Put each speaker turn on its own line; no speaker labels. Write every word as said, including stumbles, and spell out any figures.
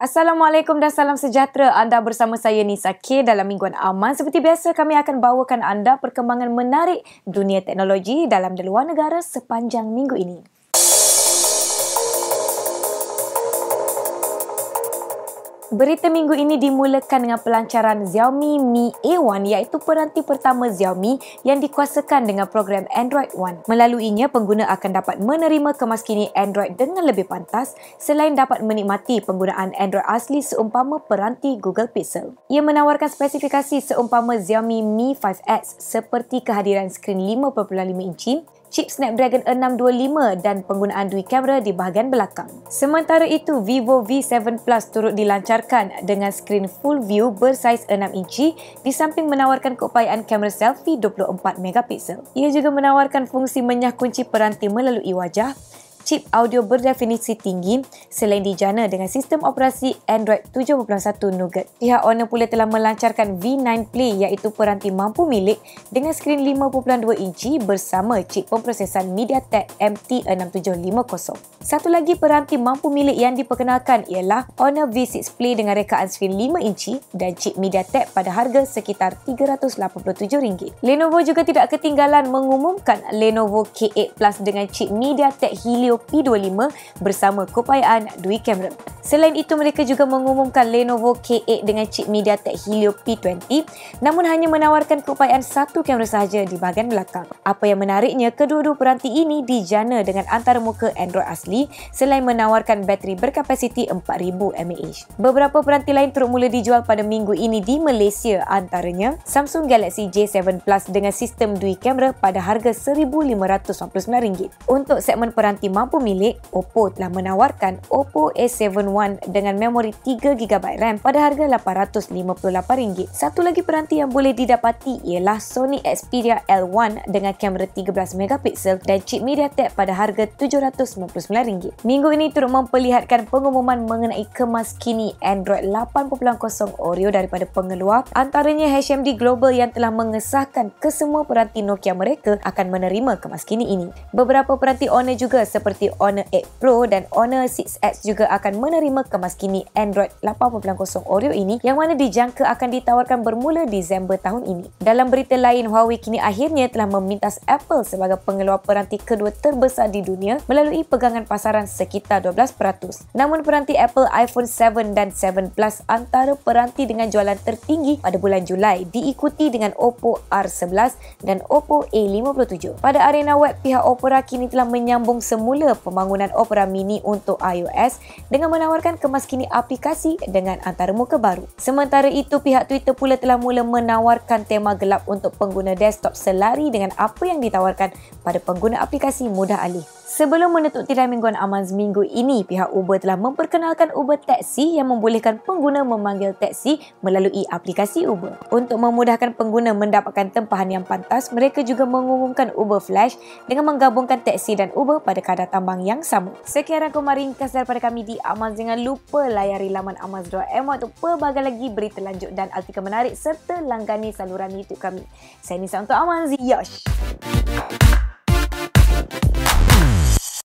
Assalamualaikum dan salam sejahtera. Anda bersama saya Nisa K dalam Mingguan Aman. Seperti biasa, kami akan bawakan anda perkembangan menarik dunia teknologi dalam dan luar negara sepanjang minggu ini. Berita minggu ini dimulakan dengan pelancaran Xiaomi Mi A satu iaitu peranti pertama Xiaomi yang dikuasakan dengan program Android One. Melaluinya, pengguna akan dapat menerima kemaskini Android dengan lebih pantas selain dapat menikmati penggunaan Android asli seumpama peranti Google Pixel. Ia menawarkan spesifikasi seumpama Xiaomi Mi lima X seperti kehadiran skrin lima perpuluhan lima inci, chip Snapdragon enam dua lima dan penggunaan dui kamera di bahagian belakang. Sementara itu, Vivo V tujuh Plus turut dilancarkan dengan skrin full view bersaiz enam inci di samping menawarkan keupayaan kamera selfie dua puluh empat megapiksel. Ia juga menawarkan fungsi menyah kunci peranti melalui wajah, chip audio berdefinisi tinggi selain dijana dengan sistem operasi Android tujuh titik satu Nougat. Pihak Honor pula telah melancarkan V sembilan Play iaitu peranti mampu milik dengan skrin lima perpuluhan dua inci bersama chip pemprosesan MediaTek M T enam tujuh lima kosong. Satu lagi peranti mampu milik yang diperkenalkan ialah Honor V enam Play dengan rekaan skrin lima inci dan chip MediaTek pada harga sekitar tiga ratus lapan puluh tujuh ringgit. Lenovo juga tidak ketinggalan mengumumkan Lenovo K lapan Plus dengan chip MediaTek Helio P dua puluh lima bersama keupayaan dui kamera. Selain itu, mereka juga mengumumkan Lenovo K lapan dengan chip MediaTek Helio P dua puluh namun hanya menawarkan keupayaan satu kamera sahaja di bahagian belakang. Apa yang menariknya, kedua-dua peranti ini dijana dengan antarmuka Android asli selain menawarkan bateri berkapasiti empat ribu mAh. Beberapa peranti lain turut mula dijual pada minggu ini di Malaysia, antaranya Samsung Galaxy J tujuh Plus dengan sistem dui kamera pada harga seribu lima ratus sembilan puluh sembilan ringgit. Untuk segmen peranti mampu milik, Oppo telah menawarkan Oppo A tujuh One dengan memori tiga gigabyte RAM pada harga lapan ratus lima puluh lapan ringgit. Satu lagi peranti yang boleh didapati ialah Sony Xperia L satu dengan kamera tiga belas megapiksel dan chip MediaTek pada harga tujuh ratus sembilan puluh sembilan ringgit. Minggu ini turut memperlihatkan pengumuman mengenai kemaskini Android lapan titik kosong Oreo daripada pengeluar, antaranya H M D Global yang telah mengesahkan kesemua peranti Nokia mereka akan menerima kemaskini ini. Beberapa peranti Honor juga seperti Honor eight Pro dan Honor six X juga akan menerima kemaskini Android lapan titik kosong Oreo ini yang mana dijangka akan ditawarkan bermula Disember tahun ini. Dalam berita lain, Huawei kini akhirnya telah memintas Apple sebagai pengeluar peranti kedua terbesar di dunia melalui pegangan pasaran sekitar dua belas peratus. Namun peranti Apple iPhone tujuh dan tujuh Plus antara peranti dengan jualan tertinggi pada bulan Julai, diikuti dengan Oppo R sebelas dan Oppo A lima puluh tujuh. Pada arena web, pihak Opera kini telah menyambung semula pembangunan Opera Mini untuk iOS dengan menawarkan kemaskini aplikasi dengan antarmuka baru. Sementara itu, pihak Twitter pula telah mula menawarkan tema gelap untuk pengguna desktop selari dengan apa yang ditawarkan pada pengguna aplikasi mudah alih. Sebelum menutup tirai Mingguan Aman minggu ini, pihak Uber telah memperkenalkan Uber Taxi yang membolehkan pengguna memanggil taksi melalui aplikasi Uber. Untuk memudahkan pengguna mendapatkan tempahan yang pantas, mereka juga mengumumkan Uber Flash dengan menggabungkan taksi dan Uber pada kadar tambang yang sama. Sekian rangkuman ringkas daripada kami di Amaz. Jangan lupa layari laman amaz dot my untuk pelbagai lagi berita lanjut dan artikel menarik serta langgani saluran YouTube kami. Saya Nisa untuk Amaz. Yosh!